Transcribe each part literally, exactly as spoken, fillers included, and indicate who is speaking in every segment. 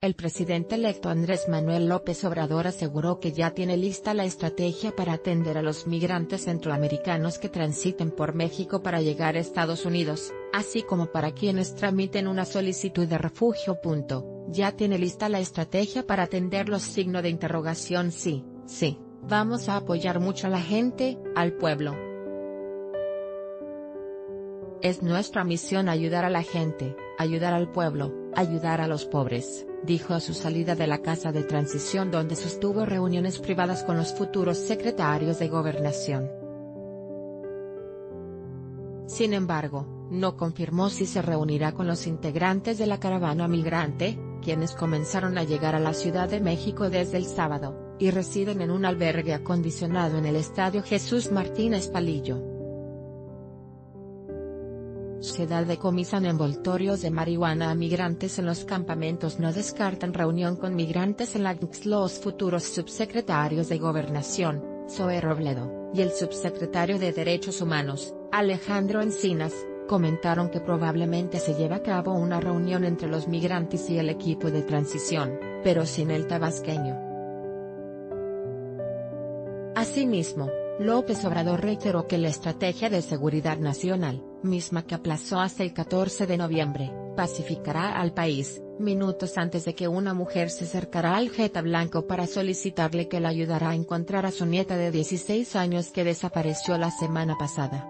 Speaker 1: El presidente electo Andrés Manuel López Obrador aseguró que ya tiene lista la estrategia para atender a los migrantes centroamericanos que transiten por México para llegar a Estados Unidos, así como para quienes tramiten una solicitud de refugio. Ya tiene lista la estrategia para atenderlos. Signo de interrogación. Sí, sí, vamos a apoyar mucho a la gente, al pueblo. Es nuestra misión ayudar a la gente, ayudar al pueblo, ayudar a los pobres, dijo a su salida de la Casa de Transición, donde sostuvo reuniones privadas con los futuros secretarios de Gobernación. Sin embargo, no confirmó si se reunirá con los integrantes de la caravana migrante, quienes comenzaron a llegar a la Ciudad de México desde el sábado, y residen en un albergue acondicionado en el Estadio Jesús Martínez Palillo. Sociedad decomisan envoltorios de marihuana a migrantes en los campamentos. No descartan reunión con migrantes en la G N X. Los futuros subsecretarios de Gobernación, Zoe Robledo, y el subsecretario de Derechos Humanos, Alejandro Encinas, comentaron que probablemente se lleve a cabo una reunión entre los migrantes y el equipo de transición, pero sin el tabasqueño. Asimismo, López Obrador reiteró que la estrategia de seguridad nacional, misma que aplazó hasta el catorce de noviembre, pacificará al país, minutos antes de que una mujer se acercará al Jetta Blanco para solicitarle que la ayudara a encontrar a su nieta de dieciséis años que desapareció la semana pasada.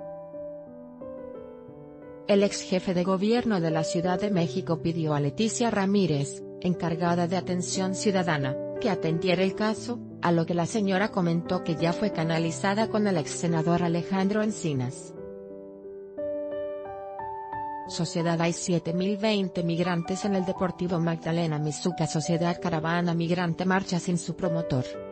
Speaker 1: El ex jefe de gobierno de la Ciudad de México pidió a Leticia Ramírez, encargada de atención ciudadana, que atendiera el caso, a lo que la señora comentó que ya fue canalizada con el ex senador Alejandro Encinas. Sociedad. Hay siete mil veinte migrantes en el Deportivo Magdalena Mixhuca. Sociedad Caravana Migrante marcha sin su promotor.